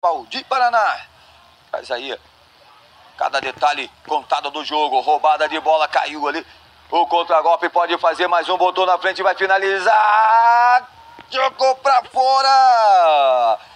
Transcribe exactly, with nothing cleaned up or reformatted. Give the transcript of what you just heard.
de Paraná. Faz aí cada detalhe contado do jogo. Roubada de bola, caiu ali. O contragolpe pode fazer mais um, botou na frente, vai finalizar. Jogou pra fora.